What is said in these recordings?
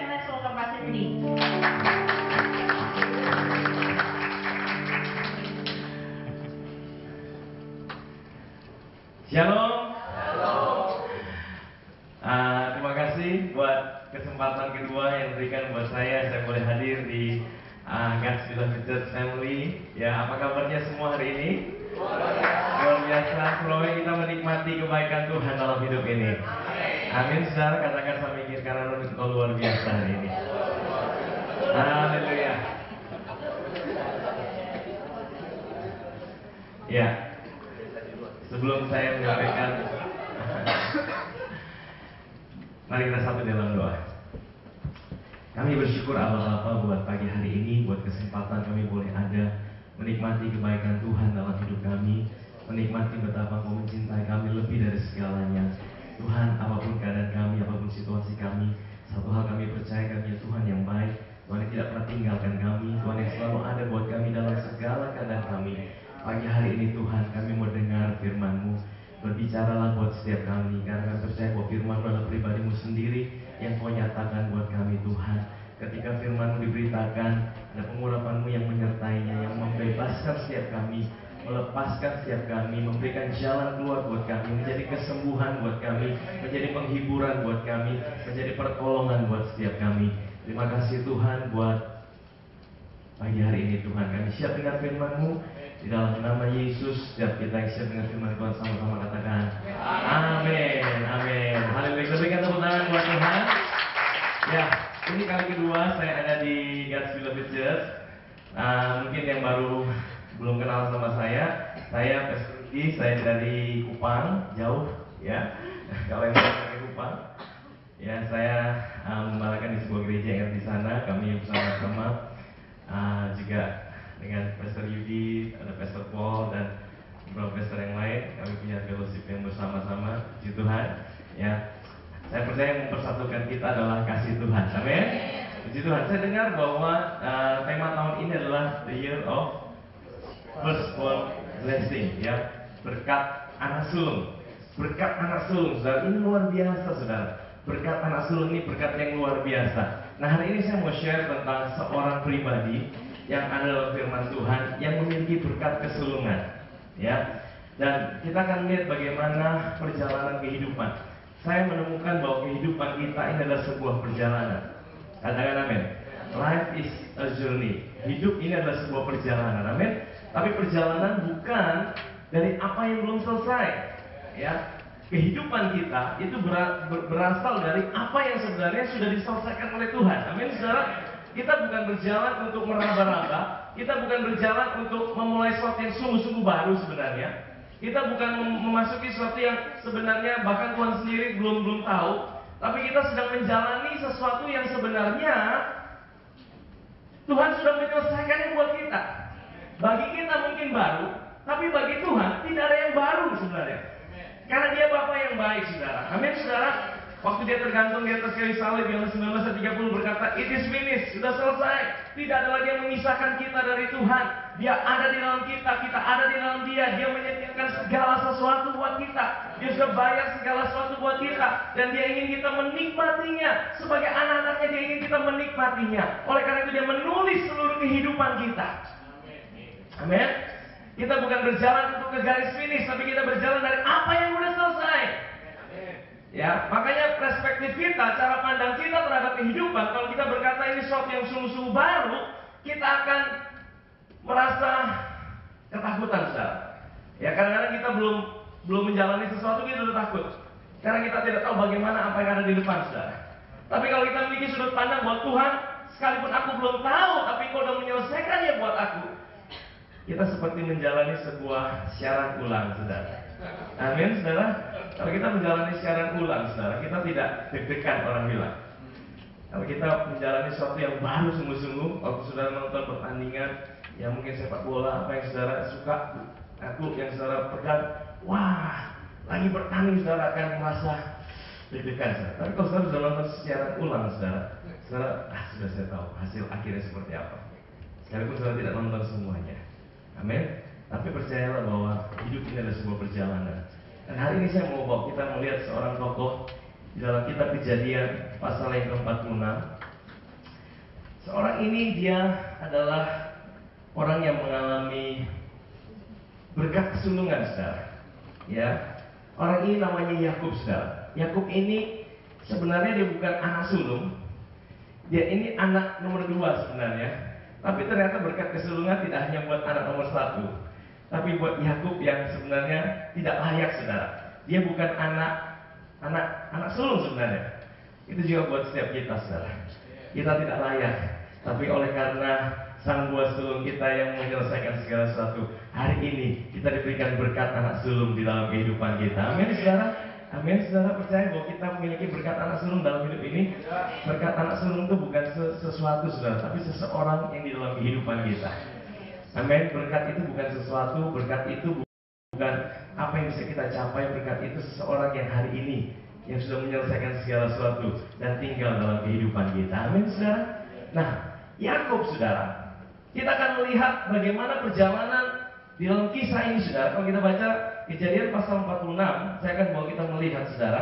and let's welcome Pastor Rudy. Shalom. Terima kasih buat kesempatan kedua yang diberikan buat saya boleh hadir di God's Beloved Church Family. Ya, apa kabarnya semua hari ini? Luar biasa. Semoga kita menikmati kebaikan Tuhan dalam hidup ini. Amin. Saudara, katakan sambil mikir karena engkau luar biasa hari ini. Haleluya. Ya. Sebelum saya menyampaikan, mari kita satu dalam doa. Kami bersyukur Allah Bapa buat pagi hari ini, buat kesempatan kami boleh ada menikmati kebaikan Tuhan dalam hidup kami, menikmati betapa Kau mencintai kami lebih dari segalanya. Tuhan, apapun keadaan kami, apapun situasi kami, satu hal kami percaya kami Tuhan yang baik, Tuhan yang tidak pernah tinggalkan kami, Tuhan yang selalu ada buat kami dalam segala keadaan kami. Pagi hari ini Tuhan, kami mau dengar firman-Mu. Berbicaralah buat setiap kami, karena kami percaya bahwa firman-Mu adalah pribadi-Mu sendiri yang Kau nyatakan buat kami Tuhan. Ketika firman-Mu diberitakan, ada pengurapan-Mu yang menyertainya, yang membebaskan setiap kami, melepaskan setiap kami, memberikan jalan keluar buat kami, menjadi kesembuhan buat kami, menjadi penghiburan buat kami, menjadi pertolongan buat setiap kami. Terima kasih Tuhan buat pagi hari ini Tuhan. Kami siap dengar firman-Mu. Di dalam nama Yesus, setiap kita yang siap dengan firman Tuhan sama-sama katakan amin, amin. Haleluya. Kita berikan tepuk tangan buat Tuhan. Ya, ini kali kedua saya ada di God's Beloved Church. Mungkin yang baru belum kenal sama saya Pastor Rudy, saya dari Kupang, jauh ya. Kalau yang dari Kupang, ya saya membalakan di sebuah gereja yang di sana. Kami bersama-sama juga dengan Pastor Yudi, ada Pastor Paul dan beberapa pastor yang lain. Kami punya fellowship yang bersama-sama. Puji Tuhan. Ya, saya percaya yang mempersatukan kita adalah kasih Tuhan. Amin. Puji Tuhan. Saya dengar bahwa tema tahun ini adalah The Year of Firstborn Blessing. Ya, berkat anak sulung. Berkat anak sulung, saudara. Ini luar biasa, saudara. Berkat anak sulung ini berkat yang luar biasa. Nah, hari ini saya mau share tentang seorang pribadi yang ada dalam firman Tuhan yang memiliki berkat kesulungan, ya. Dan kita akan lihat bagaimana perjalanan kehidupan. Saya menemukan bahwa kehidupan kita ini adalah sebuah perjalanan. Katakan amin. Life is a journey. Hidup ini adalah sebuah perjalanan, amin. Tapi perjalanan bukan dari apa yang belum selesai, ya. Kehidupan kita itu berasal dari apa yang sebenarnya sudah diselesaikan oleh Tuhan, amin, saudara. Kita bukan berjalan untuk meraba-raba, kita bukan berjalan untuk memulai sesuatu yang sungguh-sungguh baru sebenarnya. Kita bukan memasuki sesuatu yang sebenarnya bahkan Tuhan sendiri belum tahu, tapi kita sedang menjalani sesuatu yang sebenarnya Tuhan sudah menyelesaikannya buat kita. Bagi kita mungkin baru, tapi bagi Tuhan tidak ada yang baru sebenarnya. Karena Dia Bapa yang baik, saudara. Amin, saudara. Waktu Dia tergantung di atas kayu salib, Yohanes 19:30 berkata, "It is finished," sudah selesai. Tidak ada lagi yang memisahkan kita dari Tuhan. Dia ada di dalam kita, kita ada di dalam Dia. Dia menyediakan segala sesuatu buat kita. Dia sudah bayar segala sesuatu buat kita, dan Dia ingin kita menikmatinya. Sebagai anak-anaknya, Dia ingin kita menikmatinya. Oleh karena itu Dia menulis seluruh kehidupan kita. Amin. Kita bukan berjalan untuk ke garis finish, tapi kita berjalan dari apa yang sudah selesai. Ya, makanya perspektif kita, cara pandang kita terhadap kehidupan, kalau kita berkata ini sesuatu yang sungguh-sungguh baru, kita akan merasa ketakutan, saudara. Ya, kadang-kadang kita belum menjalani sesuatu, kita sudah takut. Karena kita tidak tahu bagaimana apa yang ada di depan, saudara. Tapi kalau kita memiliki sudut pandang bahwa Tuhan, sekalipun aku belum tahu, tapi Kau sudah menyelesaikannya buat aku, kita seperti menjalani sebuah siaran ulang, saudara. Amin, saudara. Kalau kita menjalani siaran ulang, saudara, kita tidak deg-degan, orang bilang. Kalau kita menjalani sesuatu yang baru sungguh-sungguh, waktu saudara nonton pertandingan, yang mungkin sepak bola, apa yang saudara suka, klub yang saudara pegang, wah, lagi bertanding, saudara akan merasa deg-degan, saudara. Tapi kalau saudara sudah nonton siaran ulang, saudara, sudah saya tahu hasil akhirnya seperti apa. Sekalipun saudara tidak nonton semuanya. Amin. Tapi percayalah bahwa hidup ini adalah sebuah perjalanan. Dan hari ini saya mau bawa kita melihat seorang tokoh di dalam kitab Kejadian pasal yang ke-46. Seorang ini dia adalah orang yang mengalami berkat kesulungan, saudara. Ya, orang ini namanya Yakub, saudara. Yakub ini sebenarnya dia bukan anak sulung, dia ini anak nomor 2 sebenarnya. Tapi ternyata berkat kesulungan tidak hanya buat anak nomor 1, tapi buat Yakub yang sebenarnya tidak layak, saudara. Dia bukan anak sulung sebenarnya. Itu juga buat setiap kita, saudara. Kita tidak layak, tapi oleh karena Sang Buah Sulung kita yang menyelesaikan segala sesuatu, hari ini kita diberikan berkat anak sulung di dalam kehidupan kita. Amin, saudara. Amin, saudara. Percaya bahwa kita memiliki berkat anak sulung dalam hidup ini. Berkat anak sulung itu bukan sesuatu, saudara, tapi seseorang yang di dalam kehidupan kita. Amin. Berkat itu bukan sesuatu, berkat itu bukan apa yang bisa kita capai. Berkat itu seseorang yang hari ini yang sudah menyelesaikan segala sesuatu dan tinggal dalam kehidupan kita. Amin, saudara. Nah, Yakub, saudara, kita akan melihat bagaimana perjalanan di dalam kisah ini, saudara. Kalau kita baca Kejadian pasal 46, saya akan bawa kita melihat, saudara.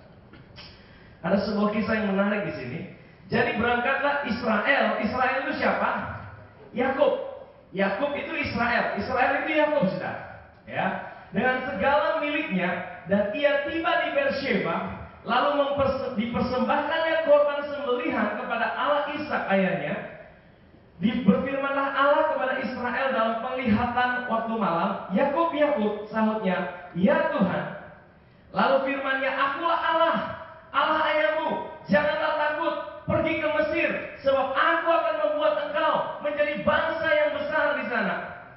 Ada sebuah kisah yang menarik di sini. Jadi berangkatlah Israel. Israel itu siapa? Yakub. Yakub itu Israel. Israel itu Yakub, saudara. Ya, dengan segala miliknya. Dan ia tiba di Beersheba, lalu dipersembahkannya korban sembelihan kepada Allah Ishak ayahnya. Berfirmanlah Allah kepada Israel dalam penglihatan waktu malam, Yakub, Yakub, sahutnya, ya Tuhan. Lalu firman-Nya, akulah Allah, Allah ayahmu, janganlah takut, pergi ke Mesir, sebab aku akan membuat engkau menjadi bangsa yang besar di sana.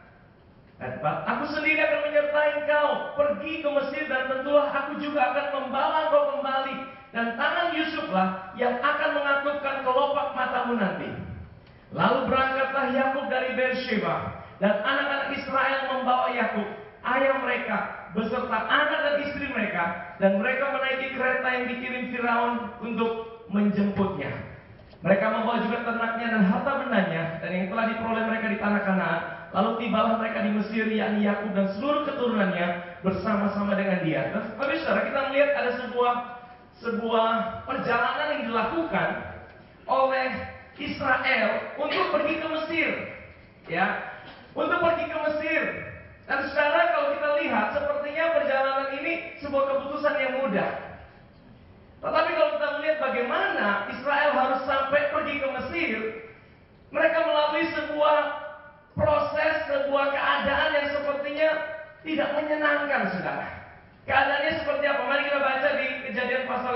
Aku sendiri akan menyertai engkau pergi ke Mesir, dan tentulah aku juga akan membawa engkau kembali, dan tangan Yusuflah yang akan mengatupkan kelopak matamu nanti. Lalu berangkatlah Yakub dari Beersheba, dan anak-anak Israel membawa Yakub ayah mereka beserta anak dan istri mereka, dan mereka menaiki kereta yang dikirim Firaun untuk menjemputnya. Mereka membawa juga ternaknya dan harta bendanya dan yang telah diperoleh mereka di tanah Kanaan. Lalu tibalah mereka di Mesir, yakni Yakub dan seluruh keturunannya bersama-sama dengan dia. Tapi saudara, kita melihat ada sebuah perjalanan yang dilakukan oleh Israel untuk pergi ke Mesir, ya, untuk pergi ke Mesir. Dan saudara, kalau kita lihat, sepertinya perjalanan ini sebuah keputusan yang mudah. Tetapi kalau kita melihat bagaimana Israel harus sampai pergi ke Mesir, mereka melalui sebuah proses, sebuah keadaan yang sepertinya tidak menyenangkan, saudara. Keadaannya seperti apa? Mari kita baca di Kejadian pasal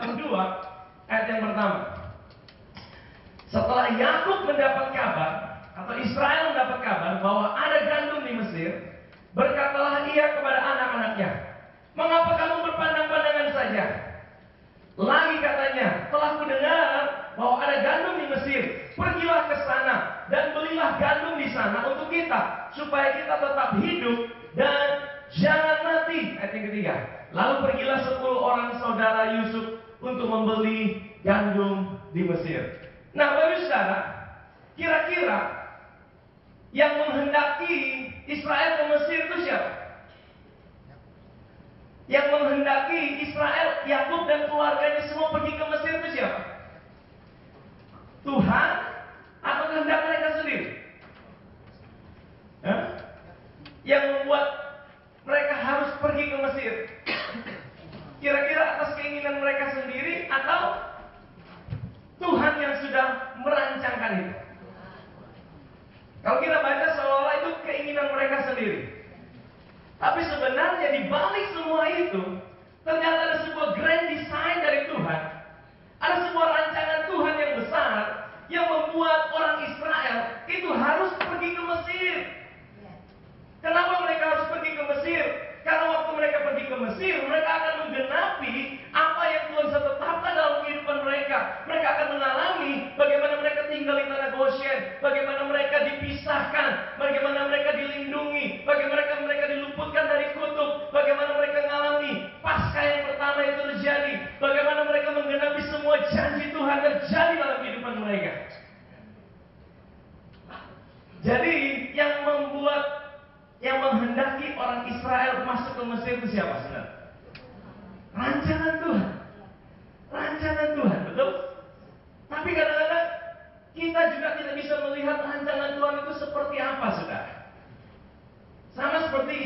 42 ayat yang pertama. Setelah Yakub mendapat kabar, atau Israel mendapat kabar bahwa ada gandum di Mesir, berkatalah ia kepada anak-anaknya, mengapa kamu berpandang-pandangan saja? Lagi katanya, telah kudengar bahwa ada gandum di Mesir. Pergilah ke sana dan belilah gandum di sana untuk kita, supaya kita tetap hidup dan jangan mati. Ayat yang ketiga. Lalu pergilah 10 orang saudara Yusuf untuk membeli gandum di Mesir. Nah, Bapak Saudara, kira-kira yang menghendaki Israel ke Mesir itu siapa? Yang menghendaki Israel, Yakub dan keluarganya semua pergi ke Mesir itu siapa? Tuhan atau kehendak mereka sendiri? Yang membuat mereka harus pergi ke Mesir? Kira-kira atas keinginan mereka sendiri atau Tuhan yang sudah merancangkan itu? Kalau kita baca seolah-olah itu keinginan mereka sendiri. Tapi sebenarnya di balik semua itu ternyata ada sebuah grand design dari Tuhan. Ada sebuah rancangan Tuhan yang besar yang membuat orang Israel itu harus pergi ke Mesir. Kenapa mereka harus pergi ke Mesir? Karena waktu mereka pergi ke Mesir, mereka akan menggenapi apa yang Tuhan sudah tetapkan dalam kehidupan mereka. Mereka akan mengalami bagaimana mereka tinggal di tanah Goshen, bagaimana mereka dipisahkan, bagaimana mereka dilindungi, bagaimana mereka diluputkan dari kutub, bagaimana mereka mengalami pasca yang pertama itu terjadi, bagaimana mereka menggenapi semua janji Tuhan terjadi dalam kehidupan mereka. Jadi yang menghendaki orang Israel masuk ke Mesir itu siapa, saudara? Rancangan Tuhan. Rancangan Tuhan, betul? Tapi kadang-kadang kita juga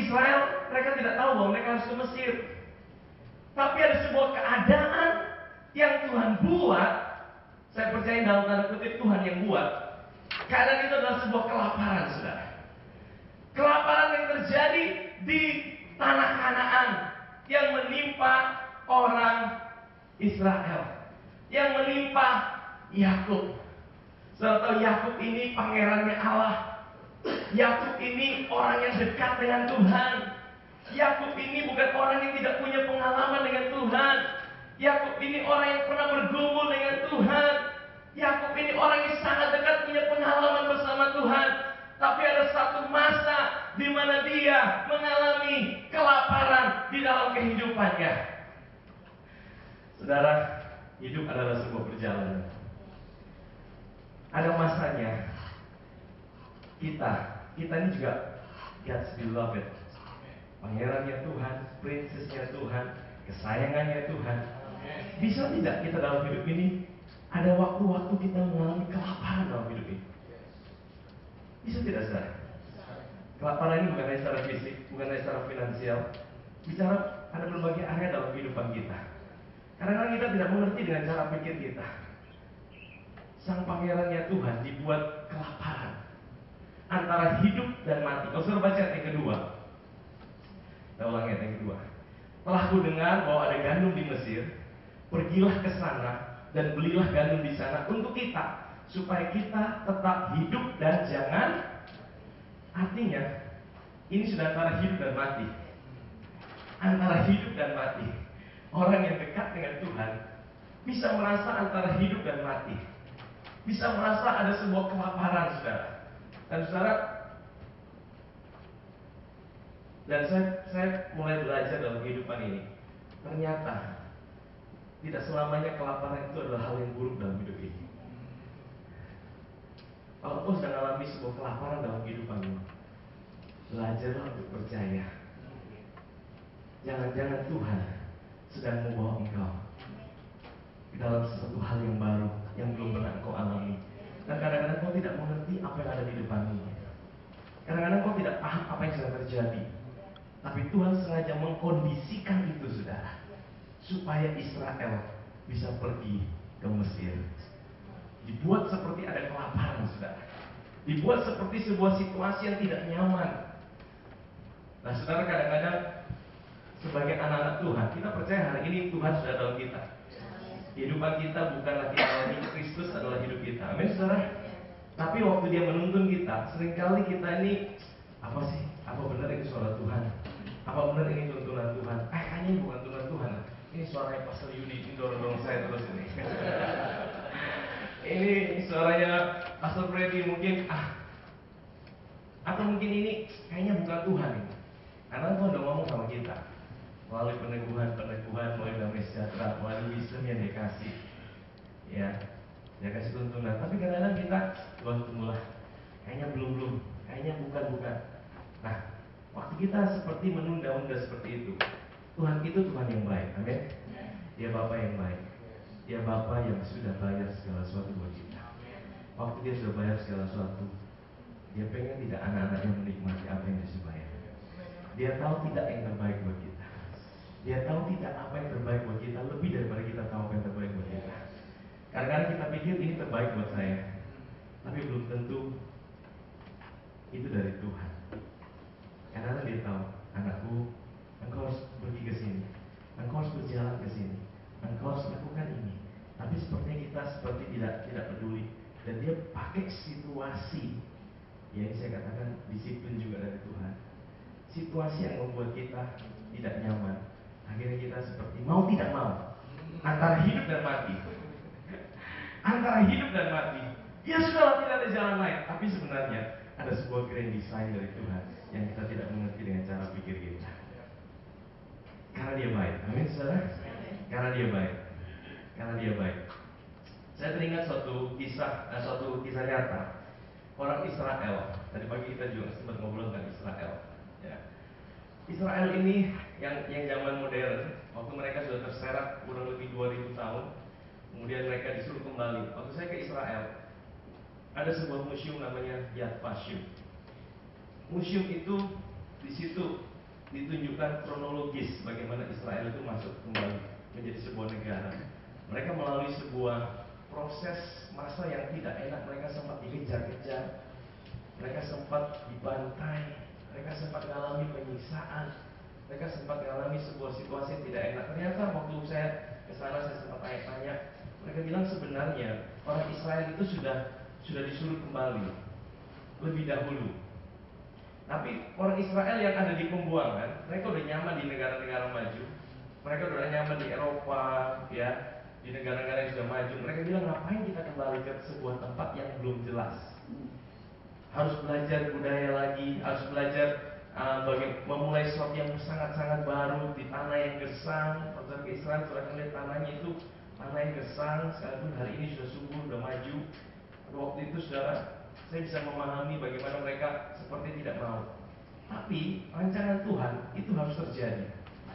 Israel, mereka tidak tahu bahwa mereka harus ke Mesir. Tapi ada sebuah keadaan yang Tuhan buat. Saya percaya dalam tanda kutip Tuhan yang buat. Keadaan itu adalah sebuah kelaparan, saudara. Kelaparan yang terjadi di tanah Kanaan yang menimpa orang Israel, yang menimpa Yakub. Saudara tahu Yakub ini pangerannya Allah. Yakub ini orang yang dekat dengan Tuhan. Yakub ini bukan orang yang tidak punya pengalaman dengan Tuhan. Yakub ini orang yang pernah bergumul dengan Tuhan. Yakub ini orang yang sangat dekat punya pengalaman bersama Tuhan. Tapi ada satu masa di mana dia mengalami kelaparan di dalam kehidupannya. Saudara, hidup adalah sebuah perjalanan. Ada masanya kita ini juga God's beloved, pangerannya Tuhan, princessnya Tuhan, kesayangannya Tuhan. Bisa tidak kita dalam hidup ini ada waktu-waktu kita mengalami kelaparan dalam hidup ini? Bisa tidak, saudara? Kelaparan ini bukan hanya secara fisik, bukan hanya secara finansial. Bicara ada berbagai area dalam kehidupan kita. Kadang-kadang kita tidak mengerti dengan cara pikir kita. Sang pangerannya Tuhan dibuat kelaparan antara hidup dan mati. Kalau saudara baca ayat yang kedua, kita ulangi ayat yang kedua. Telah ku dengar bahwa ada gandum di Mesir, pergilah ke sana dan belilah gandum di sana untuk kita, supaya kita tetap hidup dan jangan. Artinya, ini sudah antara hidup dan mati. Antara hidup dan mati. Orang yang dekat dengan Tuhan bisa merasa antara hidup dan mati. Bisa merasa ada sebuah kelaparan, saudara. Dan saya mulai belajar dalam kehidupan ini. Ternyata tidak selamanya kelaparan itu adalah hal yang buruk dalam hidup ini. Kalau kau sedang alami sebuah kelaparan dalam kehidupanmu, belajarlah untuk percaya. Jangan-jangan Tuhan sedang membawa engkau ke dalam sesuatu hal yang baru yang belum pernah kau alami. Dan kadang-kadang kau tidak mengerti apa yang ada di depanmu. Kadang-kadang kau tidak paham apa yang sedang terjadi. Tapi Tuhan sengaja mengkondisikan itu, saudara, supaya Israel bisa pergi ke Mesir. Dibuat seperti ada kelaparan, saudara. Dibuat seperti sebuah situasi yang tidak nyaman. Nah, saudara, kadang-kadang sebagai anak-anak Tuhan, kita percaya hari ini Tuhan sudah dalam kita. Kehidupan kita bukanlah kita ini, Kristus adalah hidup kita. Amin, saudara. Tapi waktu dia menuntun kita, seringkali kita ini, apa sih? Apa benar itu suara Tuhan? Apa benar ini tuntunan Tuhan? Kayaknya ini bukan tuntunan Tuhan. Ini suaranya Pastor Yudi, ini dorong-dorong saya terus ini. Ini suaranya Pastor Freddy mungkin, atau mungkin ini kayaknya bukan Tuhan ini. Karena Tuhan udah ngomong sama kita melalui peneguhan, melalui damai sejahtera, melalui wisdom yang dia kasih. Ya, dia kasih tuntunan. Tapi kadang-kadang kita, Tuhan tunggulah, kayaknya belum, kayaknya bukan. Nah, waktu kita seperti menunda-unda seperti itu, Tuhan itu Tuhan yang baik, amin. Dia Bapa yang baik. Dia Bapa yang sudah bayar segala sesuatu buat kita. Waktu dia sudah bayar segala sesuatu, dia pengen tidak anak-anaknya menikmati apa yang dia sudah bayar. Dia tahu tidak yang terbaik buat kita. Dia tahu tidak apa yang terbaik buat kita lebih daripada kita tahu apa yang terbaik buat kita. Kadang-kadang kita pikir ini terbaik buat saya, tapi belum tentu itu dari Tuhan. Karena dia tahu, anakku, engkau harus pergi ke sini, engkau harus berjalan ke sini, engkau harus lakukan ini. Tapi sepertinya kita seperti tidak peduli. Dan dia pakai situasi, ya ini saya katakan disiplin juga dari Tuhan. Situasi yang membuat kita tidak nyaman, akhirnya kita seperti mau tidak mau, antara hidup dan mati. Antara hidup dan mati. Ya sudahlah, tidak ada jalan lain. Tapi sebenarnya ada sebuah grand design dari Tuhan yang kita tidak mengerti dengan cara pikir kita. Karena dia baik. Amin, saudara. Karena dia baik. Karena dia baik. Saya teringat suatu kisah nyata. Orang Israel. Tadi pagi kita juga sempat ngobrol tentang Israel. Ya. Israel ini yang zaman modern, waktu mereka sudah terseret kurang lebih 2000 tahun, kemudian mereka disuruh kembali. Waktu saya ke Israel, ada sebuah museum namanya Yad Vashem. Museum itu di situ ditunjukkan kronologis bagaimana Israel itu masuk kembali menjadi sebuah negara. Mereka melalui sebuah proses masa yang tidak enak. Mereka sempat dikejar-kejar, mereka sempat dibantai, mereka sempat mengalami penyiksaan, mereka sempat mengalami sebuah situasi yang tidak enak. Ternyata waktu saya ke sana, saya sempat tanya-tanya. Mereka bilang sebenarnya orang Israel itu sudah disuruh kembali lebih dahulu. Tapi orang Israel yang ada di pembuangan, mereka udah nyaman di negara-negara maju. Mereka udah nyaman di Eropa, ya, di negara-negara yang sudah maju. Mereka bilang, ngapain kita kembali ke sebuah tempat yang belum jelas? Harus belajar budaya lagi, harus belajar memulai sesuatu yang sangat-sangat baru di tanah yang gersang. Kalau ke Israel, saudara lihat tanahnya itu tanah yang gersang. Sekalipun hari ini sudah subur, sudah maju. Pada waktu itu, saudara, saya bisa memahami bagaimana mereka seperti tidak mau. Tapi rancangan Tuhan itu harus terjadi.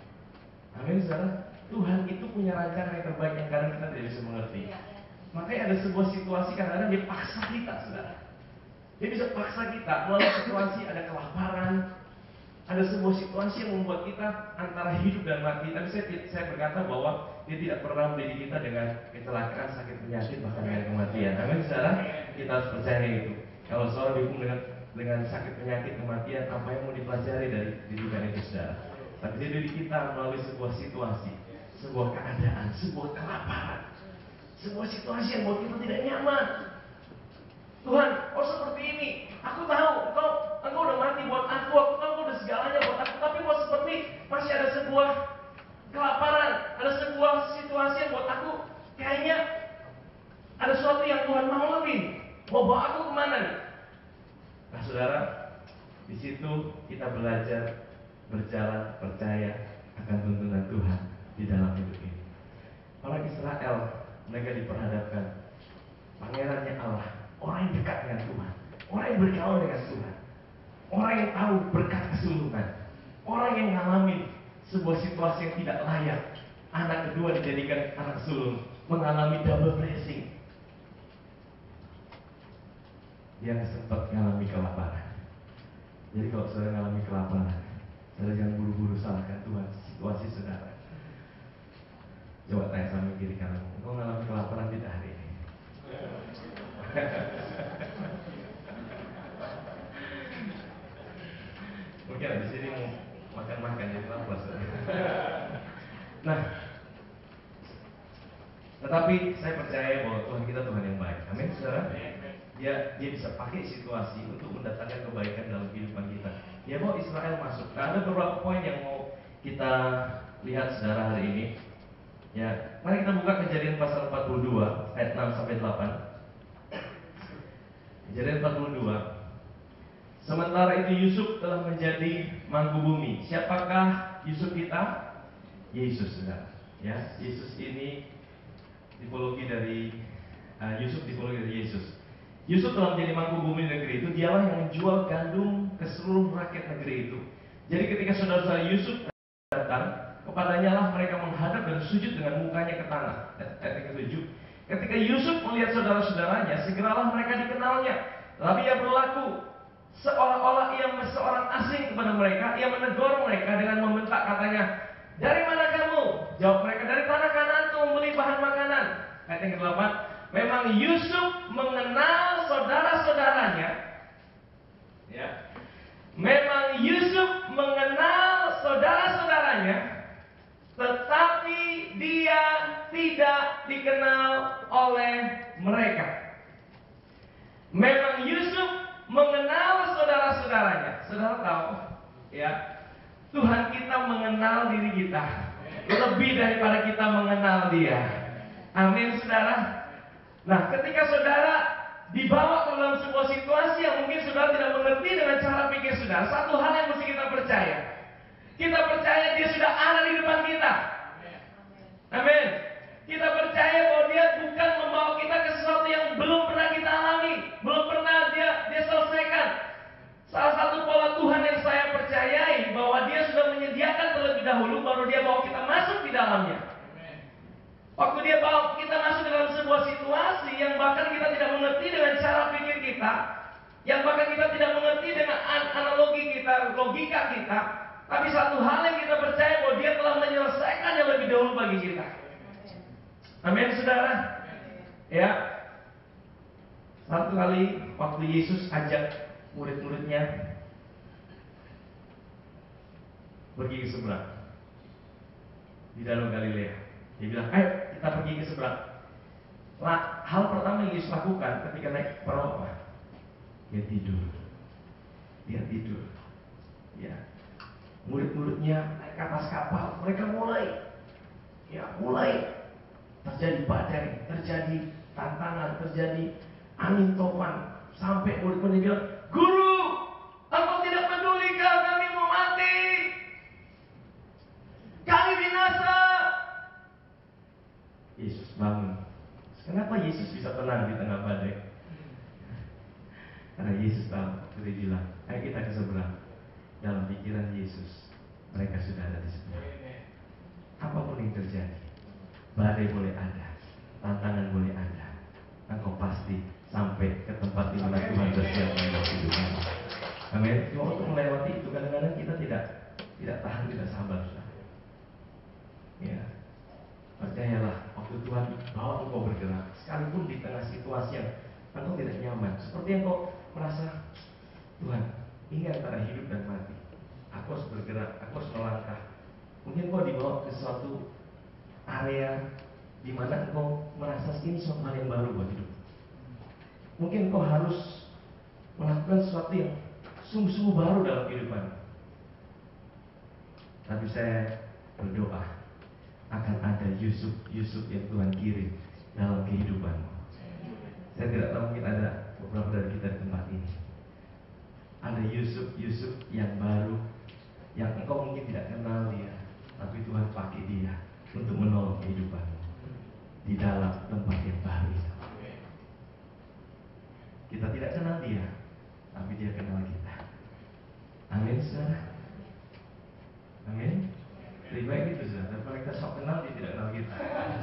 Amin, saudara. Tuhan itu punya rancangan yang terbaik yang kadang kita tidak bisa mengerti. Makanya ada sebuah situasi kadang-kadang dia paksa kita, saudara. Dia bisa paksa kita melalui situasi, ada kelaparan, ada sebuah situasi yang membuat kita antara hidup dan mati. Tapi saya berkata bahwa dia tidak pernah mendidik kita dengan kecelakaan, sakit, penyakit, bahkan dengan kematian. Amin, saudara. Kita harus percaya itu. Kalau seorang dihukum dengan sakit, penyakit, kematian, apa yang mau dipelajari dari didikan itu, saudara? Tapi dia didik kita melalui sebuah situasi, sebuah keadaan, sebuah kelaparan, sebuah situasi yang buat kita tidak nyaman. Tuhan, oh seperti ini, aku tahu engkau udah mati buat aku tahu engkau udah segalanya buat aku, tapi kok seperti masih ada sebuah kelaparan, ada sebuah situasi yang buat aku kayaknya ada sesuatu yang Tuhan mau lebih, mau bawa aku kemana nih? Nah, saudara, di situ kita belajar berjalan percaya akan tuntunan Tuhan di dalam hidup ini. Orang Israel, mereka diperhadapkan pangerannya Allah, orang yang dekat dengan Tuhan, orang yang bergaul dengan Tuhan, orang yang tahu berkat kesulungan, orang yang mengalami sebuah situasi yang tidak layak. Anak kedua dijadikan anak sulung, mengalami double blessing. Dia sempat mengalami kelaparan. Jadi kalau saudara mengalami kelaparan, saudara jangan buru-buru salahkan Tuhan situasi saudara. Coba tanya sama kiri kanan, engkau mengalami kelaparan tidak hari ini? Mungkin di sini mau makan-makan jadi lapar. Nah, tetapi saya percaya bahwa Tuhan kita Tuhan yang baik. Amin, saudara. Dia bisa pakai situasi untuk mendatangkan kebaikan dalam kehidupan kita. Dia mau Israel masuk. Nah, ada beberapa poin yang mau kita lihat saudara hari ini. Ya, mari kita buka Kejadian pasal 42 ayat 6 sampai 8. Kejadian 42. Sementara itu Yusuf telah menjadi mangku bumi. Siapakah Yusuf kita? Yesus, saudara. Ya, Yesus ini tipologi dari Yusuf tipologi dari Yesus. Yusuf telah menjadi mangku bumi negeri itu. Dialah yang menjual gandum ke seluruh rakyat negeri itu. Jadi ketika saudara-saudara Yusuf datang, kepadanya lah mereka menghadap dan sujud dengan mukanya ke tanah. Ayat ke-7. Ketika Yusuf melihat saudara-saudaranya, segeralah mereka dikenalnya. Lalu ia berlaku seolah-olah ia seorang asing kepada mereka. Ia menegur mereka dengan membentak, katanya, "Dari mana kamu?" Jawab mereka, "Dari tanah Kanaan untuk membeli bahan makanan." Ayat yang ke-8. Memang Yusuf mengenal saudara-saudaranya. Ya. Memang Yusuf mengenal saudara-saudaranya, tetapi dia tidak dikenal oleh mereka. Memang Yusuf mengenal saudara-saudaranya. Saudara tahu, ya, Tuhan kita mengenal diri kita lebih daripada kita mengenal Dia. Amin, saudara. Nah, ketika saudara dibawa ke dalam sebuah situasi yang mungkin saudara tidak mengerti dengan cara pikir saudara, satu hal yang mesti kita percaya. Kita percaya Dia sudah ada di depan kita. Amin. Kita percaya bahwa Dia bukan membawa kita ke sesuatu yang belum pernah kita alami, belum pernah Dia selesaikan. Salah satu pola Tuhan yang saya percayai bahwa Dia sudah menyediakan terlebih dahulu, baru Dia bawa kita masuk di dalamnya. Waktu Dia bawa kita masuk dalam sebuah situasi yang bahkan kita tidak mengerti dengan cara pikir kita, yang bahkan kita tidak mengerti dengan analogi kita, logika kita, Tapi satu hal yang kita percaya bahwa Dia telah menyelesaikan yang lebih dahulu bagi kita. Amin, saudara. Ya, satu kali waktu Yesus ajak murid-muridnya pergi ke seberang di Danau Galilea. Dia bilang, ayo kita pergi ke seberang. Hal pertama yang Yesus lakukan ketika naik perahu apa? Dia tidur. Dia tidur. Ya, murid-muridnya naik ke atas kapal. Mereka mulai terjadi badai, terjadi tantangan, terjadi angin topan, sampai murid-murid bilang, Guru, engkau tidak pedulikah kami mau mati? Kami binasa. Yesus bangun. Kenapa Yesus bisa tenang di tengah badai? Karena Yesus tahu, dia bilang, ayo kita ke seberang. Dalam pikiran Yesus, mereka sudah ada di seberang. Apapun yang terjadi, badai boleh ada, tantangan boleh ada, engkau pasti sampai ke tempat di mana Tuhan bersiap melewati hidupmu. Amin. Cuma untuk melewati itu kadang-kadang kita tidak tahan, tidak sabar. Ya, percayalah, waktu Tuhan bawa engkau bergerak, sekalipun di tengah situasi yang engkau tidak nyaman, seperti engkau merasa, Tuhan, ini antara hidup dan mati. Aku harus bergerak, aku harus melangkah. Mungkin kau dibawa ke suatu area di mana engkau merasa ini suatu hal yang baru buat hidup. Mungkin kau harus melakukan sesuatu yang sungguh-sungguh baru dalam kehidupan. Tapi saya berdoa akan ada Yusuf yang Tuhan kirim dalam kehidupanmu. Saya tidak tahu, mungkin ada beberapa dari kita di tempat ini. Ada Yusuf yang baru, yang engkau mungkin tidak kenal dia, tapi Tuhan pakai dia untuk menolong kehidupanmu di dalam tempat yang baru itu. Kita tidak kenal dia, tapi dia kenal kita. Amin, saudara. Amin. Lebih baik itu, saudara. Daripada kita sok kenal, dia tidak kenal kita.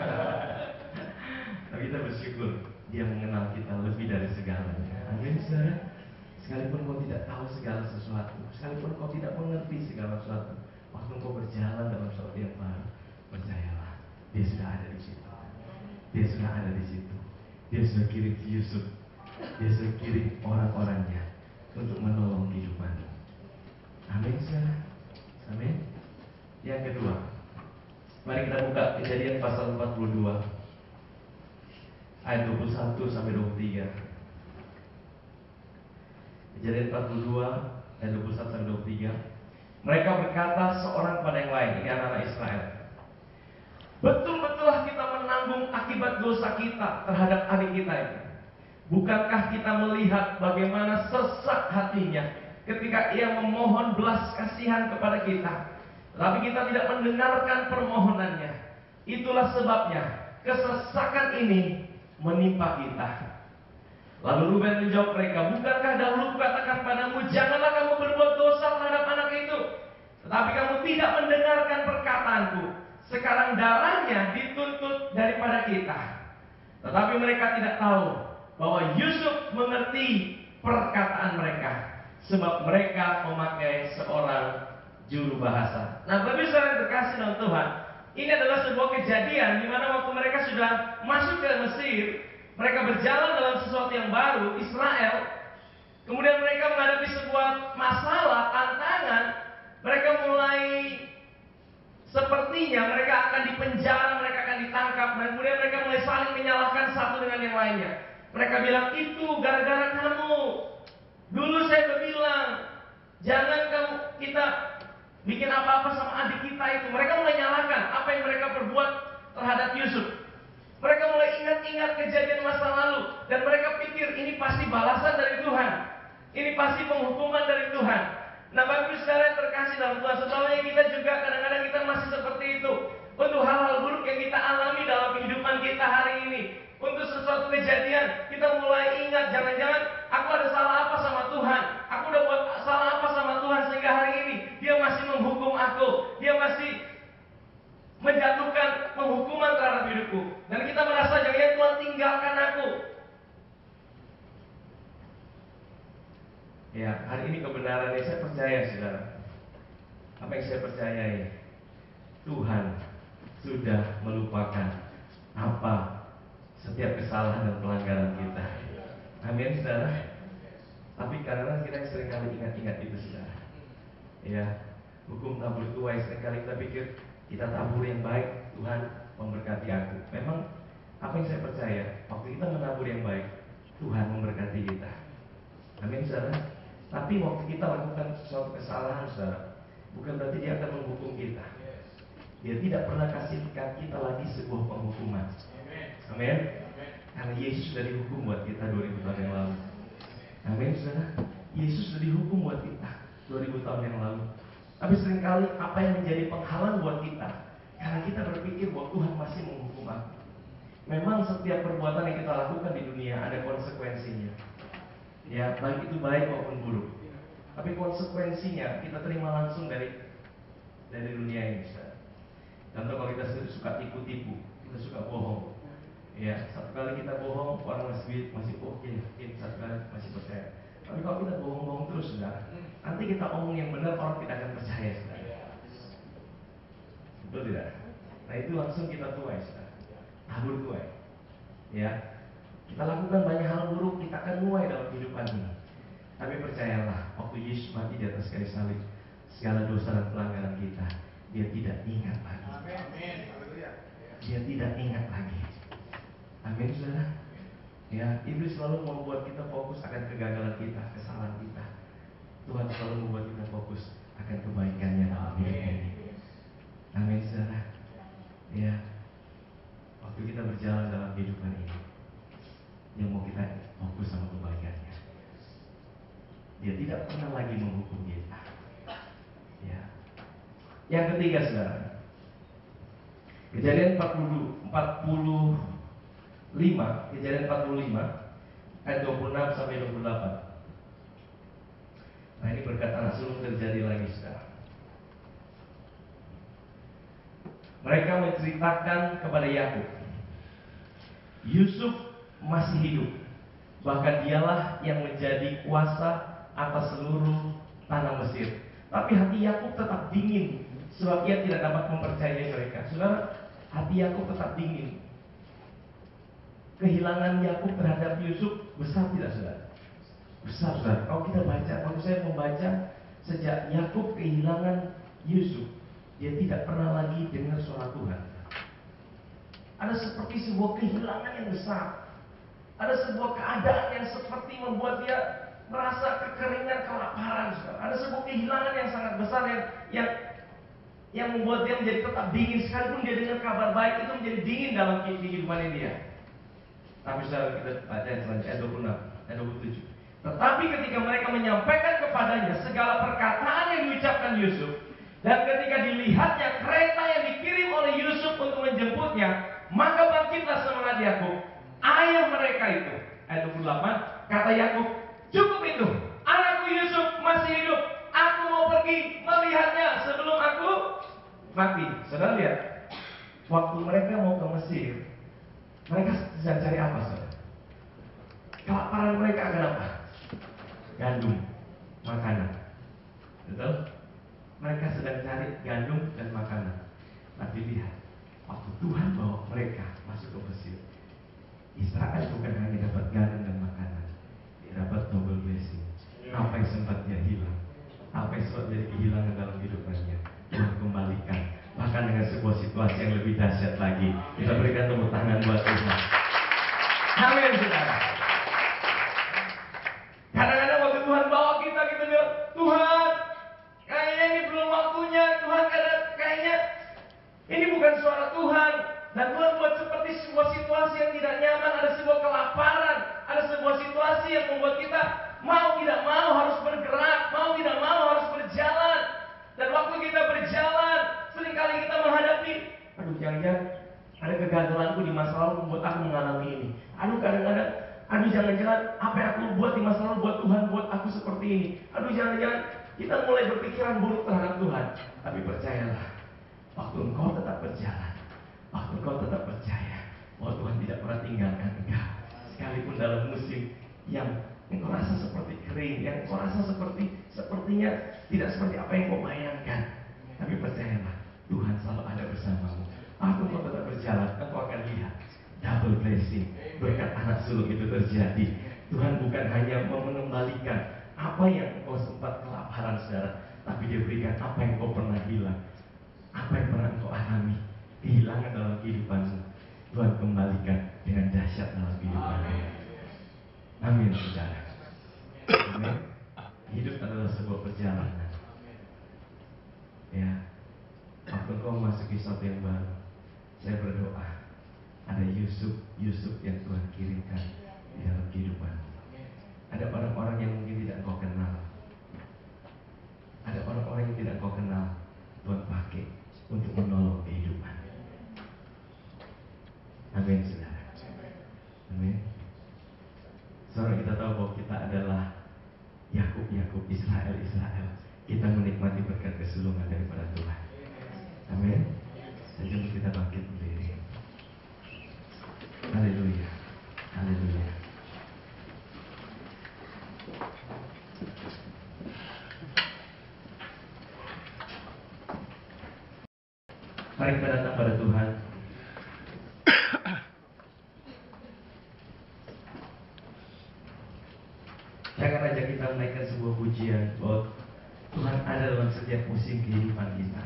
Tapi kita bersyukur dia mengenal kita lebih dari segalanya. Amin, saudara. Sekalipun kau tidak tahu segala sesuatu, sekalipun kau tidak mengerti segala sesuatu, waktu kau berjalan dalam sesuatu yang baru, percayalah, dia sudah ada di situ. Dia sudah ada di situ. Dia sudah kirim Yusuf. Dia sudah kirim orang-orangnya untuk menolong kehidupanmu. Amin, saudara. Amin. Yang kedua, mari kita buka Kejadian pasal 42 ayat 21 sampai 23. Kejadian 42 ayat 21 sampai 23. Mereka berkata seorang pada yang lain, ini anak-anak Israel, betul-betullah kita menanggung akibat dosa kita terhadap adik kita ini. Bukankah kita melihat bagaimana sesak hatinya ketika ia memohon belas kasihan kepada kita, tetapi kita tidak mendengarkan permohonannya. Itulah sebabnya kesesakan ini menimpa kita. Lalu Ruben menjawab mereka, bukankah dahulu kukatakan padamu, janganlah kamu berbuat dosa terhadap anak itu, tetapi kamu tidak mendengarkan perkataanku. Sekarang darahnya dituntut daripada kita. Tetapi mereka tidak tahu bahwa Yusuf mengerti perkataan mereka, sebab mereka memakai seorang juru bahasa. Nah, Bapak Ibu saudara terkasih dalam Tuhan, ini adalah sebuah kejadian di mana waktu mereka sudah masuk ke Mesir, mereka berjalan dalam sesuatu yang baru, Israel. Kemudian mereka menghadapi sebuah masalah, tantangan. Mereka mulai sepertinya mereka akan dipenjara, mereka akan ditangkap, dan kemudian mereka mulai saling menyalahkan satu dengan yang lainnya. Mereka bilang, itu gara-gara kamu. Dulu saya udah bilang, jangan kamu kita bikin apa-apa sama adik kita itu. Mereka mulai nyalakan apa yang mereka perbuat terhadap Yusuf. Mereka mulai ingat-ingat kejadian masa lalu, dan mereka pikir ini pasti balasan dari Tuhan. Ini pasti penghukuman dari Tuhan. Nah, Bapak Ibu saudara yang terkasih dalam Tuhan, setelahnya kita juga kadang-kadang kita masih seperti itu. Untuk hal-hal buruk yang kita alami dalam kehidupan kita hari ini, untuk sesuatu kejadian, kita mulai ingat, jangan-jangan aku ada salah apa sama Tuhan. Aku udah buat salah apa sama Tuhan sehingga hari ini Dia masih menghukum aku. Dia masih menjatuhkan penghukuman terhadap hidupku. Dan kita merasa jangan Tuhan tinggalkan aku. Ya, hari ini kebenarannya saya percaya, saudara. Apa yang saya percayai, Tuhan sudah melupakan apa setiap kesalahan dan pelanggaran kita. Amin, saudara. Tapi karena kita seringkali ingat-ingat itu, saudara. Ya, hukum tabur tuai, seringkali kita pikir kita tabur yang baik, Tuhan memberkati aku. Memang apa yang saya percaya, waktu kita menabur yang baik, Tuhan memberkati kita. Amin, saudara. Tapi waktu kita lakukan suatu kesalahan, saudara, bukan berarti Dia akan menghukum kita. Dia tidak pernah kasih kita lagi sebuah penghukuman. Amin. Karena Yesus sudah dihukum buat kita 2000 tahun yang lalu. Amin, saudara. Yesus sudah dihukum buat kita 2000 tahun yang lalu. Tapi seringkali apa yang menjadi penghalang buat kita, karena kita berpikir bahwa Tuhan masih menghukum aku. Memang setiap perbuatan yang kita lakukan di dunia ada konsekuensinya. Ya, baik itu baik maupun buruk. Tapi konsekuensinya kita terima langsung dari dunia ini, saudara. Contoh, kalau kita suka tipu-tipu, kita suka bohong. Ya, satu kali kita bohong, orang masih oke, satu kali masih percaya. Tapi kalau kita bohong-bohong terus, saudara, nanti kita omong yang benar, orang tidak akan percaya, saudara. Betul tidak? Nah, itu langsung kita tuai, saudara. Tabur tuai. Ya, kita lakukan banyak hal buruk, kita akan nuai dalam kehidupan ini. Tapi percayalah, waktu Yesus mati di atas kayu salib, segala dosa dan pelanggaran kita, Dia tidak ingat lagi. Dia tidak ingat lagi. Amin, saudara. Ya, iblis selalu membuat kita fokus akan kegagalan kita, kesalahan kita. Tuhan selalu membuat kita fokus akan kebaikannya dalam hidup ini. Amin, saudara. Ya, waktu kita berjalan dalam kehidupan ini, Dia mau kita fokus sama kebaikannya. Dia tidak pernah lagi menghukum kita. Ya. Yang ketiga, saudara, Kejadian 45, Kejadian 45 ayat 26 sampai 28. Nah, ini berkat anak sulung terjadi lagi, saudara. Mereka menceritakan kepada Yakub, Yusuf masih hidup, bahkan dialah yang menjadi kuasa atas seluruh tanah Mesir. Tapi hati Yakub tetap dingin, sebab ia tidak dapat mempercayai mereka. Saudara, hati Yakub tetap dingin. Kehilangan Yakub terhadap Yusuf besar tidak, saudara? Besar, saudara. Kalau kita baca, kalau saya membaca, sejak Yakub kehilangan Yusuf, dia tidak pernah lagi dengar suara Tuhan. Ada seperti sebuah kehilangan yang besar. Ada sebuah keadaan yang seperti membuat dia merasa kekeringan, kelaparan, saudara. Ada sebuah kehilangan yang sangat besar yang membuat dia menjadi tetap dingin. Sekalipun dia dengar kabar baik, itu menjadi dingin dalam kehidupan dia. Tapi saudara, kita baca selanjutnya ayat 26, ayat 27. Tetapi ketika mereka menyampaikan kepadanya segala perkataan yang diucapkan Yusuf, dan ketika dilihatnya kereta yang dikirim oleh Yusuf untuk menjemputnya, maka bangkitlah semangat Yakub, ayah mereka itu. Ayat 28, kata Yakub, cukup itu, anakku Yusuf masih hidup, aku mau pergi melihatnya sebelum aku mati. Saudara lihat, waktu mereka mau ke Mesir, mereka sedang cari apa, saudara? Kelaparan mereka akan apa? Gandum, makanan. Betul? Mereka sedang cari gandum dan makanan. Tapi lihat, waktu Tuhan bawa mereka masuk ke Mesir, Israel bukan hanya dapat gandum dan makanan, dia dapat double blessing. Apa yang sempat dia hilang, apa yang sempat jadi kehilangan dalam hidupannya, Tuhan kembalikan. Bahkan dengan sebuah situasi yang lebih dahsyat lagi. Kita berikan tepuk tangan buat Tuhan. Amin, saudara. Kadang-kadang waktu Tuhan bawa kita bilang, Tuhan, kayaknya ini belum waktunya. Tuhan, kayaknya ini bukan suara Tuhan. Dan Tuhan buat seperti sebuah situasi yang tidak nyaman. Ada sebuah kelaparan, ada sebuah situasi yang membuat kita mau tidak mau harus bergerak, mau tidak mau harus berjalan. Dan waktu kita berjalan, seringkali kita menghadapi, aduh, jangan-jangan ada kegagalanku di masa lalu membuat aku mengalami ini. Aduh, kadang-kadang, aduh, jangan-jangan apa yang aku buat di masa lalu buat Tuhan buat aku seperti ini. Aduh, jangan-jangan kita mulai berpikiran buruk terhadap Tuhan. Tapi percayalah, waktu engkau tetap berjalan, waktu engkau tetap percaya bahwa Tuhan tidak pernah tinggalkan engkau, sekalipun dalam musim yang engkau rasa seperti kering, yang engkau rasa sepertinya tidak seperti apa yang kau bayangkan. Tapi percayalah, Tuhan selalu ada bersamamu. Waktu kau tetap berjalan, engkau akan lihat double blessing. Berkat anak sulung itu terjadi. Tuhan bukan hanya mau mengembalikan apa yang engkau sempat kelaparan, saudara, tapi Dia berikan apa yang kau pernah hilang, apa yang pernah engkau alami, kehilangan dalam kehidupanmu. Tuhan kembalikan dengan dahsyat dalam kehidupanmu. Amin, saudara. Amin. Hidup adalah sebuah perjalanan. Ya, waktu kau memasuki sesuatu yang baru, saya berdoa ada Yusuf yang Tuhan kirimkan di dalam kehidupan. Ada orang-orang yang mungkin tidak kau kenal. Ada orang-orang yang tidak kau kenal, Tuhan pakai untuk menolong kehidupan. Amin, saudara. Amin. Saudara, kita tahu bahwa kita adalah Yakub, Israel. Kita menikmati berkat kesulungan daripada Tuhan. Amin. Dan jom kita bangkit berdiri. Haleluya. Haleluya. Mari kita datang pada Tuhan. Jangan ajak kita menaikkan sebuah pujian bahwa Tuhan ada dalam setiap musim kehidupan kita.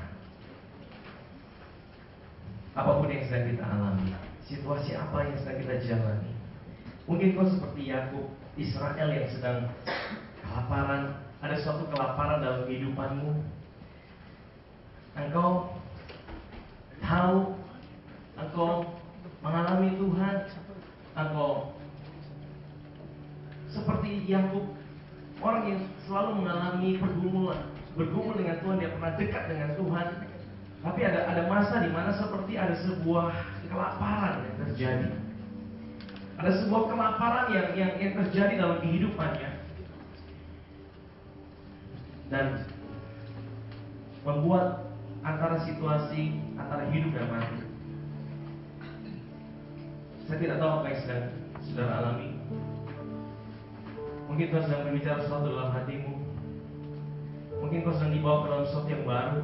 Apapun yang sedang kita alami, situasi apa yang sedang kita jalani. Mungkin kau seperti Yakub, Israel yang sedang kelaparan. Ada suatu kelaparan dalam kehidupanmu. Engkau tahu, engkau mengalami Tuhan, engkau seperti Yakub, orang yang selalu mengalami bergumul dengan Tuhan, dia pernah dekat dengan Tuhan. Tapi ada masa di mana seperti ada sebuah kelaparan yang terjadi. Ada sebuah kelaparan yang terjadi dalam kehidupannya dan membuat antara situasi antara hidup dan mati. Saya tidak tahu apa yang sedang saudara alami. Mungkin kau sedang berbicara sesuatu dalam hatimu. Mungkin kau sedang dibawa ke dalam sesuatu yang baru.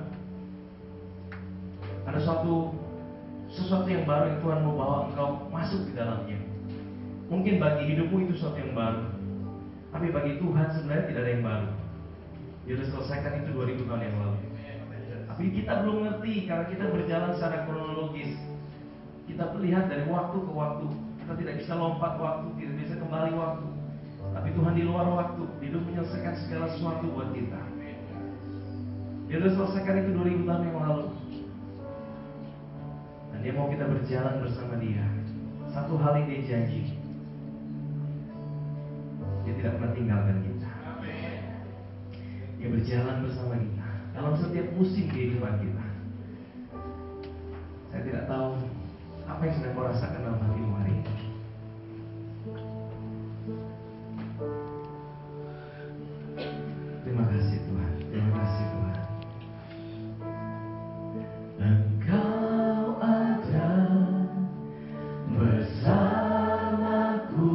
Ada sesuatu yang baru yang Tuhan mau bawa engkau masuk di dalamnya. Mungkin bagi hidupmu itu sesuatu yang baru, tapi bagi Tuhan sebenarnya tidak ada yang baru. Dia sudah selesaikan itu 2000 tahun yang lalu. Tapi kita belum ngerti karena kita berjalan secara kronologis. Kita melihat dari waktu ke waktu. Kita tidak bisa lompat waktu, tidak bisa kembali waktu. Tapi Tuhan di luar waktu, Dia sudah menyelesaikan segala sesuatu buat kita. Dia sudah selesaikan itu 2000 tahun yang lalu. Dan Dia mau kita berjalan bersama Dia. Satu hal yang Dia janji, Dia tidak pernah tinggalkan kita. Dia berjalan bersama kita dalam setiap musim kehidupan kita. Saya tidak tahu apa yang sedang kau rasakan dalam hatimu hari ini. Terima kasih Tuhan. Terima kasih Tuhan. Engkau ada bersamaku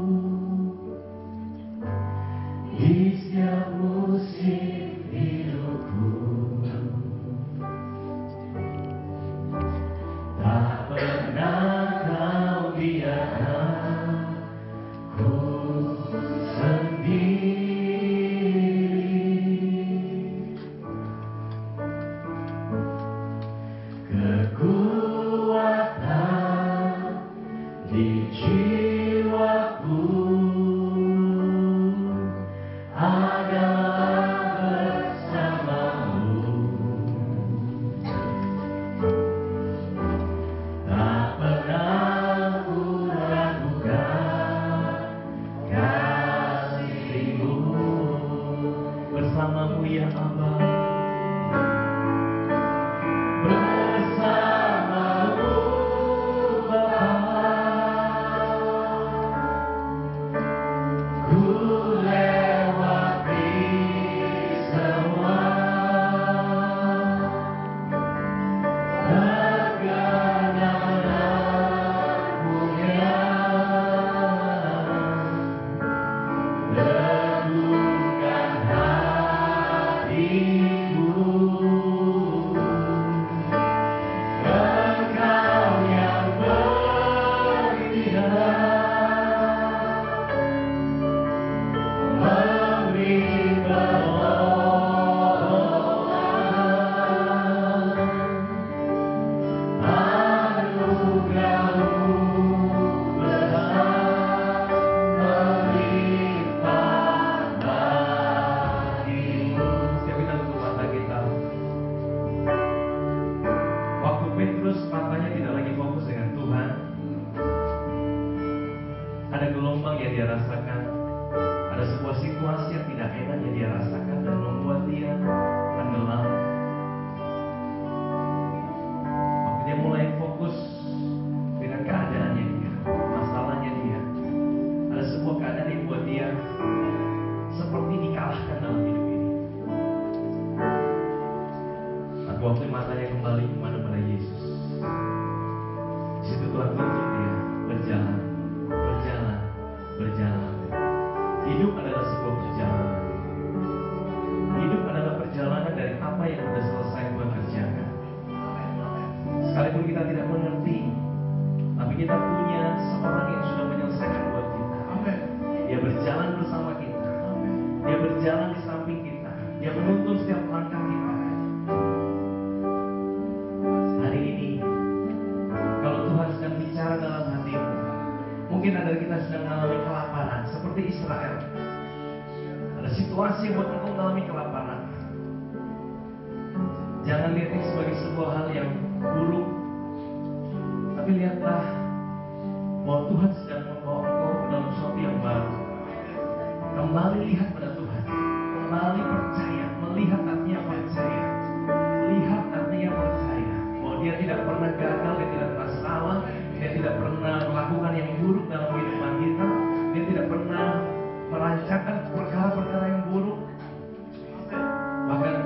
di setiap musim hidupku. Tak pernah kau biarkan ku sendiri. Kekuatan di jiwaku adalah bersamamu. Tak pernah ku ragukan kasih-Mu. Bersamamu ya Allah. Bersamamu Bapa, ku lewati semua. Bergenanglah kemuliaan, teguhkan hati. Waktu matanya kembali kepada Yesus, di situ Tuhan tuntut dia berjalan, berjalan, berjalan. Hidup adalah sebuah perjalanan. Hidup adalah perjalanan dari apa yang sudah selesai Tuhan kerjakan. Sekalipun kita tidak mengerti, tapi kita punya seorang yang sudah menyelesaikan buat kita. Dia berjalan bersama kita. Dia berjalan di samping kita. Dia menuntun setiap langkah kita. Hari ini, kalau Tuhan sedang bicara dalam hatimu, mungkin ada kita sedang mengalami kelaparan seperti Israel. Ada situasi yang buat engkau mengalami kelaparan. Jangan lihat ini sebagai sebuah hal yang buruk, tapi lihatlah bahwa Tuhan sedang membawa engkau ke dalam sesuatu yang baru. Kembali lihat pada Tuhan, kembali percaya. Melihat artinya percaya. Lihat artinya percaya bahwa dia tidak pernah gagal, dia tidak pernah salah, dia tidak pernah melakukan yang buruk dalam kehidupan kita, dia tidak pernah merancangkan perkara-perkara yang buruk. Bahkan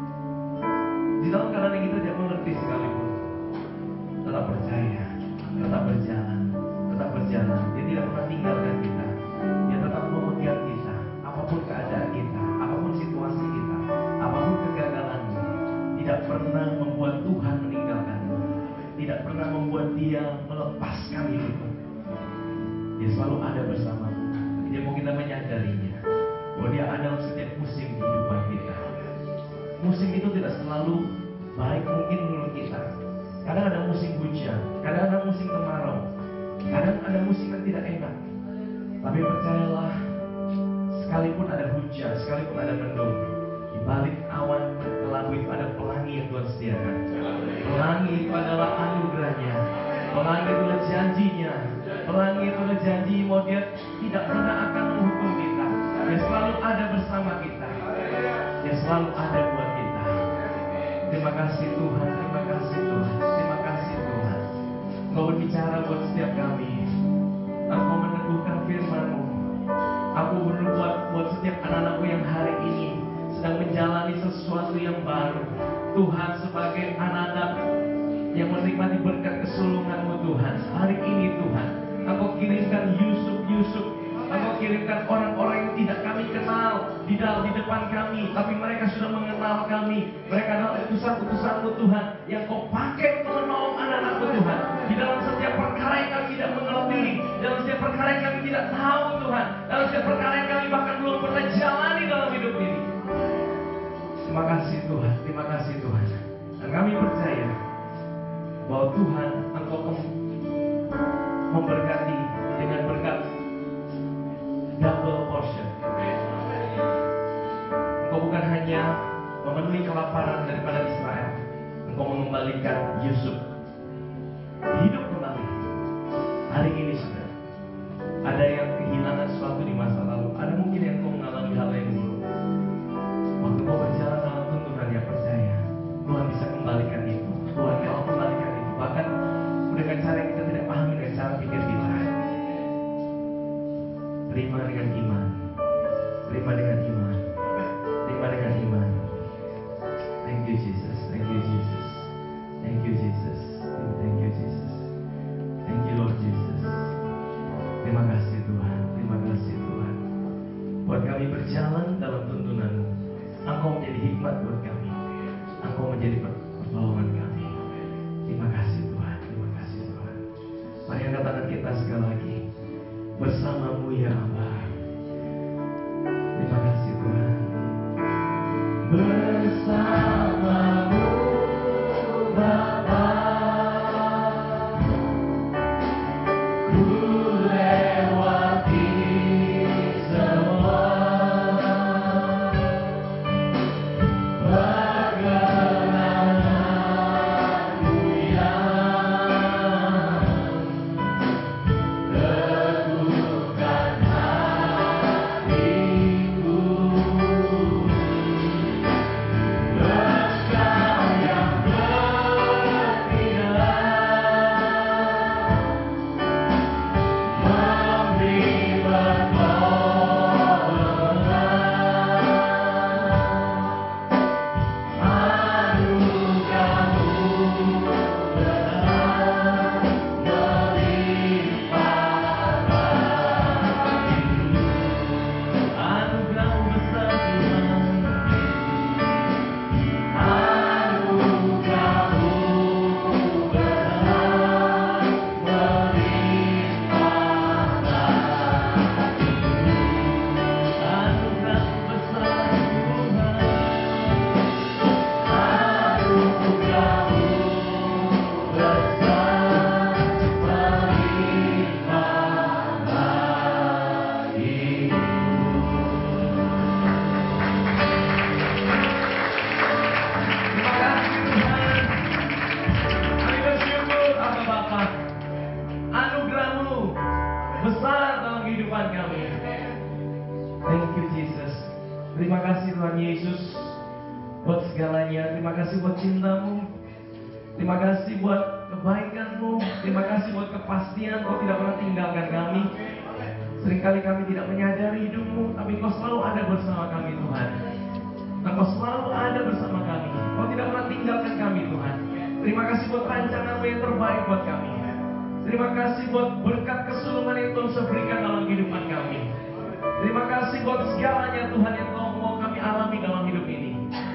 di dalam keadaan yang kita tidak mengerti sekalipun, tetap percaya, tetap berjalan, tetap berjalan. Dia tidak pernah tinggalkan kita. Dia tetap memegang kita, apapun keadaan kita, apapun situasi kita, apapun kegagalanmu. Tidak pernah membuat Tuhan meninggalkanmu. Tidak pernah membuat dia melepaskan hidupmu. Dia selalu ada bersamamu. Dia mau kita menyadarinya bahwa dia ada dalam setiap musim kehidupan kita. Musim itu tidak selalu baik mungkin menurut kita. Kadang ada musim hujan, kadang ada musim kemarau, kadang ada musim yang tidak enak. Tapi percayalah, sekalipun ada hujan, sekalipun ada mendung, di balik awan kelabu itu ada pelangi yang Tuhan sediakan. Pelangi itu adalah anugerahnya. Pelangi itu adalah janjinya. Pelangi itu adalah janji bahwa dia tidak pernah akan menghukum kita. Dia selalu ada bersama kita. Dia selalu ada buat kita. Terima kasih Tuhan, terima kasih Tuhan, terima kasih Tuhan. Engkau berbicara buat setiap kami. Engkau meneguhkan firman-Mu. Aku berbuat buat setiap anak-anakku yang hari ini sedang menjalani sesuatu yang baru. Tuhan, sebagai anak-anak yang menikmati berkat kesulungan-Mu Tuhan, hari ini Tuhan, Engkau kirimkan Yusuf. Engkau kirimkan orang-orang yang tidak kami kenal di depan kami, tapi mereka sudah mengenal kami. Mereka adalah utusan-utusan-Mu Tuhan, yang Kau pakai untuk menolong anak-anak-Mu Tuhan. Di dalam setiap perkara yang kami tidak mengerti, dalam setiap perkara yang kami tidak tahu Tuhan, dalam setiap perkara yang kami bahkan belum pernah jalani dalam hidup ini. Terima kasih Tuhan, terima kasih Tuhan. Dan kami percaya bahwa Tuhan, Engkau memberkati dengan berkat double portion. Engkau bukan hanya memenuhi kelaparan daripada Israel, Engkau mengembalikan Yusuf hidup kembali. Hari ini sudah ada yang kehilangan sesuatu di masa lalu, ada mungkin yang kau mengalami hal yang buruk. Waktu kau berjalan dalam tuntunannya, percaya Tuhan bisa kembalikan itu. Tuhan mau kembalikan itu, bahkan dengan cara yang kita tidak pahami, dengan cara pikir kita. Terima dengan iman, terima dengan iman, terima dengan iman. Thank you Jesus, thank you Jesus, thank you Jesus, thank you Jesus, thank you Lord Jesus. Terima kasih Tuhan, terima kasih Tuhan. Buat kami berjalan dalam tuntunan-Mu, Engkau menjadi hikmat buat kami, Engkau menjadi pertolongan kami. Terima kasih Tuhan, terima kasih Tuhan. Mari angkat tangan kita sekali lagi. Bersama-Mu ya Allah. Terima kasih Tuhan. Bersama-Mu Bapa, ku lewati semua. Perkenananmu yang teguhkan hatiku. Terima kasih Tuhan Yesus buat segalanya. Terima kasih buat cinta-Mu. Terima kasih buat kebaikan-Mu. Terima kasih buat kepastian Kau tidak pernah tinggalkan kami. Seringkali kami tidak menyadari hidup-Mu, tapi Kau selalu ada bersama kami Tuhan. Kau selalu ada bersama kami. Kau tidak pernah tinggalkan kami Tuhan. Terima kasih buat rancangan-Mu yang terbaik buat kami. Terima kasih buat berkat kesulungan yang Tuhan sudah berikan dalam kehidupan kami. Terima kasih buat segalanya Tuhan yang Kau mau kami alami dalam hidup ini.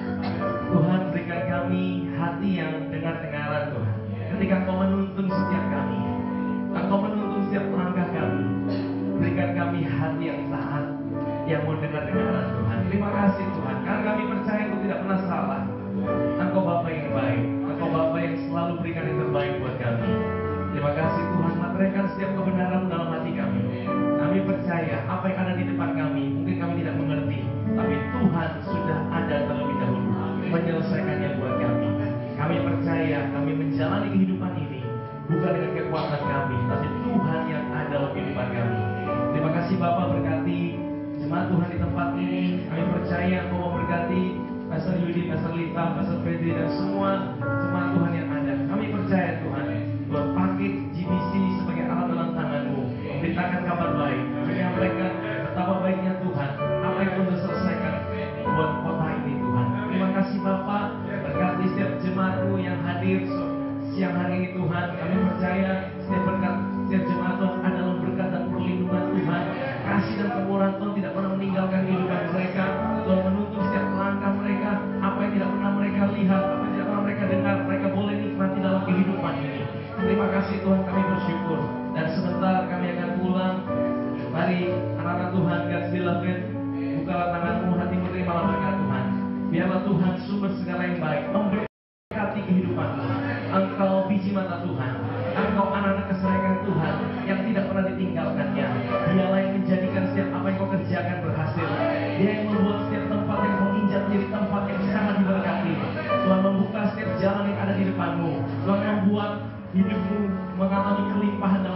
Tuhan, berikan kami hati yang dengar-dengaran Tuhan. Ketika Kau menuntun setiap kami, Engkau menuntun setiap langkah kami. Berikan kami hati yang taat, yang mau dengar-dengaran Tuhan. Terima kasih Tuhan, karena kami percaya Engkau tidak pernah salah. Engkau Bapa yang baik, Engkau Bapa yang selalu berikan yang terbaik buat kami. Terima kasih Tuhan, meteraikan setiap kebenaran dalam hati kami. Kami percaya apa yang ada di depan kami, mungkin kami tidak mengerti, tapi Tuhan sudah ada terlebih dahulu menyelesaikannya buat kami. Kami percaya kami menjalani kehidupan ini bukan dengan kekuatan kami, tapi Tuhan yang ada dalam kehidupan kami. Terima kasih Bapak, berkati jemaat Tuhan di tempat ini. Kami percaya Kau mau berkati Pastor Yudi, Pastor Lita, Pastor Freddy, dan semua jemaat Tuhan yang ada. Kami percaya Tuhan, buat pakai GBC sebagai alat dalam tangan-Mu, memberitakan kabar baik, menyampaikan betapa baiknya Tuhan, apa yang Kau sudah selesaikan buat kota ini Tuhan. Terima kasih Bapak, berkati setiap jemaat-Mu yang hadir siang hari ini Tuhan. Kami percaya setiap berkat, setiap jemaat Tuhan ada dalam berkat dan perlindungan Tuhan. Kasih dan kemurahan Tuhan tidak pernah meninggalkan kehidupan mereka. Tuhan menuntun setiap langkah mereka. Apa yang tidak pernah mereka lihat, apa yang tidak pernah mereka dengar, mereka boleh nikmati dalam kehidupan ini. Terima kasih Tuhan, kami bersyukur. Dan sebentar kami akan pulang. Mari anak-anak Tuhan, God's beloved, bukalah tangan-Mu, hati-Mu, terimalah berkat Tuhan. Biarlah Tuhan sumber segala yang baik memberkati kehidupan-Mu. Engkau biji mata Tuhan, Engkau anak-anak kesayangan Tuhan yang tidak pernah ditinggalkannya. Dialah yang menjadikan setiap apa yang Kau kerjakan berhasil. Dia yang membuat setiap tempat yang Kau injak menjadi tempat yang sangat diberkati. Tuhan membuka setiap jalan yang ada di depan-Mu. Tuhan membuat hidup-Mu mengalami kelimpahan dalam